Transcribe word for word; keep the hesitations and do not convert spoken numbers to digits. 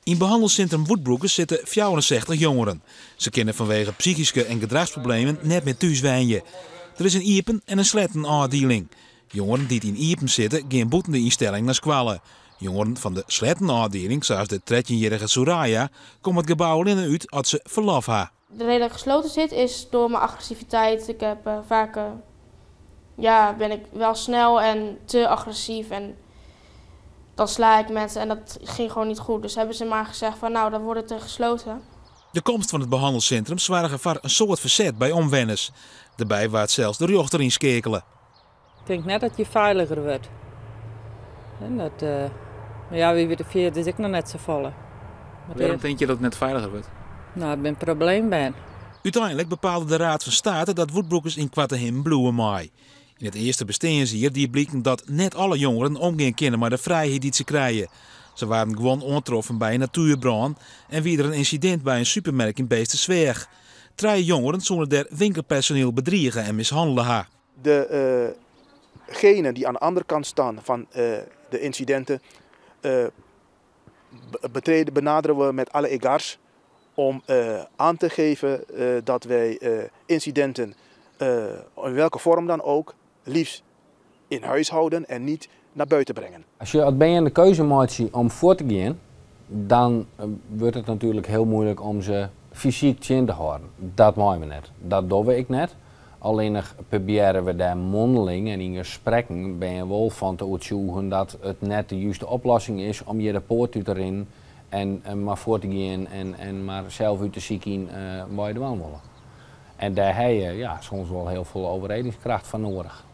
In behandelcentrum Woodbroekers zitten vijfenzestig jongeren. Ze kunnen vanwege psychische en gedragsproblemen net meer thuis wijnen. Er is een iepen en een slettenafdeling. Jongeren die in iepen zitten gaan boeten de instelling naar squallen. Jongeren van de slettenafdeling, zoals de dertienjarige Soraya, komen het gebouw alleen uit als ze verlof hebben. De reden dat ik gesloten zit is door mijn agressiviteit. Ik heb uh, vaak, uh, ja, ben ik wel snel en te agressief en dan sla ik mensen en dat ging gewoon niet goed. Dus hebben ze maar gezegd van nou, dan wordt het uh, gesloten. De komst van het behandelcentrum zwaarde voor een soort verzet bij omwenners. Daarbij waart zelfs de rechter in skekelen. Ik denk net dat je veiliger wordt. En dat, uh, ja, wie weet de vierde is ik nog net zo vallen. Waarom denk je dat het net veiliger wordt? Nou, ik ben een probleem ben. Uiteindelijk bepaalde de Raad van State dat Woodbroekers in Kwartenhem bloeien maai. In het eerste bestaansjaar die bleek dat net alle jongeren omgaan kunnen met de vrijheid die ze krijgen. Ze waren gewoon ontroffen bij een natuurbrand en weer een incident bij een supermarkt in Beestersweg. Drie jongeren zouden der winkelpersoneel bedriegen en mishandelen haar. Degenen uh, die aan de andere kant staan van uh, de incidenten uh, betreden, benaderen we met alle egars om uh, aan te geven uh, dat wij uh, incidenten, uh, in welke vorm dan ook, liefst in huis houden en niet naar buiten brengen. Als je het ben je in de keuze maakt om voor te gaan, dan uh, wordt het natuurlijk heel moeilijk om ze fysiek in te houden. Dat maken we net. Dat doen we ik net. Alleen proberen we daar mondeling en in gesprekken ben je wel van te uitzoeken dat het net de juiste oplossing is om je de poort uit te rennen en, en maar voor te gaan en, en maar zelf uit te zieken uh, waar je de willen. En daar heb je ja, soms wel heel veel overredingskracht van nodig.